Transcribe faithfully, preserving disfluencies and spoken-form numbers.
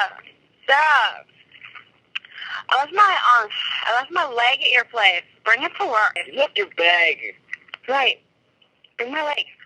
Sarah, Sarah, I left my um, I left my leg at your place. Bring it to work. You left your bag. Right. Bring my leg.